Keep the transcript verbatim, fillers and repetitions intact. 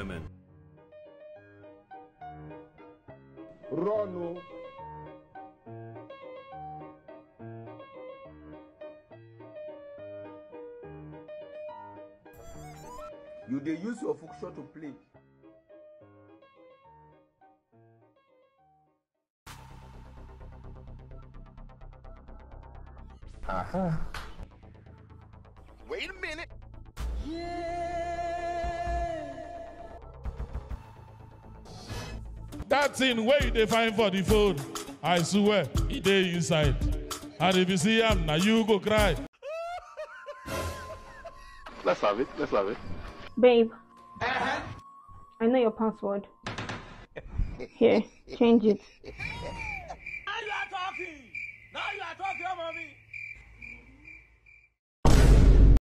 women. Run. You dey use your function to play. Uh-huh. Wait a minute. That thing where they find for the phone, I swear, it dey inside. And if you see him, now you go cry. Let's have it. Let's have it. Babe, uh-huh. I know your password. Here, change it.